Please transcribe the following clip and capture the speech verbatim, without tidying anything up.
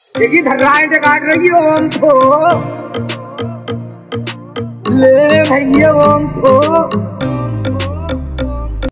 देखी धर्राएं काट रही हो हमको, ले भैया हमको।